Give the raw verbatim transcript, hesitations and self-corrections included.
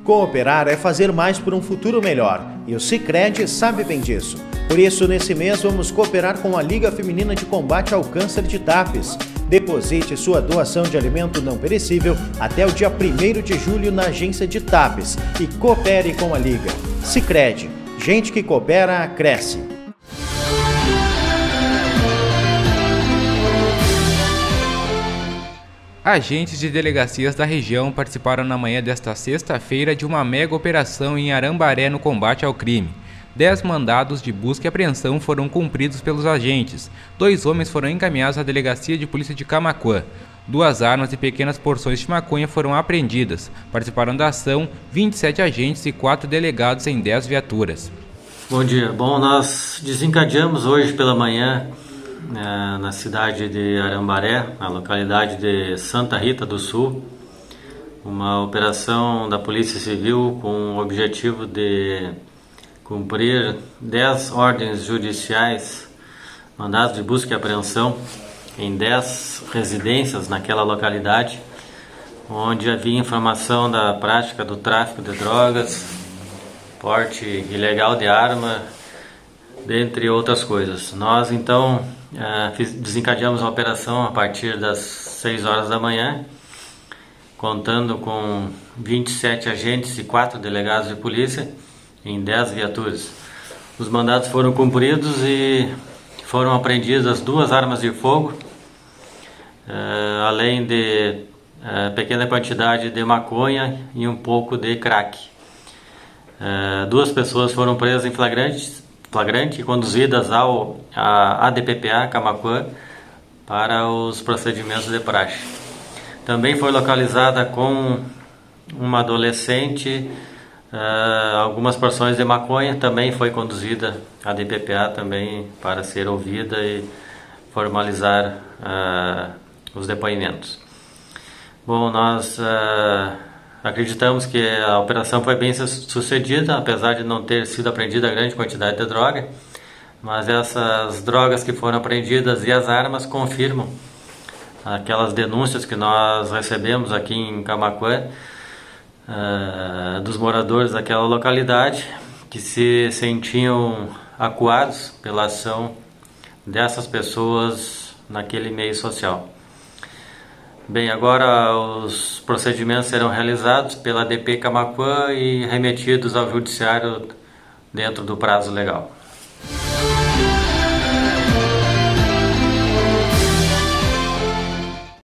Cooperar é fazer mais por um futuro melhor, e o Sicredi sabe bem disso. Por isso, nesse mês, vamos cooperar com a Liga Feminina de Combate ao Câncer de Tapes. Deposite sua doação de alimento não perecível até o dia primeiro de julho na agência de Tapes e coopere com a Liga. Sicredi, gente que coopera, cresce. Agentes de delegacias da região participaram na manhã desta sexta-feira de uma mega operação em Arambaré no combate ao crime. Dez mandados de busca e apreensão foram cumpridos pelos agentes. Dois homens foram encaminhados à delegacia de polícia de Camaquã. Duas armas e pequenas porções de maconha foram apreendidas. Participaram da ação vinte e sete agentes e quatro delegados em dez viaturas. Bom dia. Bom, nós desencadeamos hoje pela manhã É, na cidade de Arambaré, na localidade de Santa Rita do Sul, uma operação da Polícia Civil com o objetivo de cumprir dez ordens judiciais, mandados de busca e apreensão em dez residências naquela localidade, onde havia informação da prática do tráfico de drogas, porte ilegal de arma, dentre outras coisas. Nós então uh, fiz, desencadeamos a operação a partir das seis horas da manhã, contando com vinte e sete agentes e quatro delegados de polícia em dez viaturas. Os mandados foram cumpridos e foram apreendidas duas armas de fogo, uh, além de uh, pequena quantidade de maconha e um pouco de crack. Uh, duas pessoas foram presas em flagrante flagrante e conduzidas ao a ADPPA Camaquã para os procedimentos de praxe. Também foi localizada com uma adolescente uh, algumas porções de maconha, também foi conduzida à ADPPA também para ser ouvida e formalizar uh, os depoimentos. Bom, nós uh, acreditamos que a operação foi bem sucedida, apesar de não ter sido apreendida grande quantidade de droga, mas essas drogas que foram apreendidas e as armas confirmam aquelas denúncias que nós recebemos aqui em Camaquã uh, dos moradores daquela localidade que se sentiam acuados pela ação dessas pessoas naquele meio social. Bem, agora os procedimentos serão realizados pela A D P Camaquã e remetidos ao judiciário dentro do prazo legal.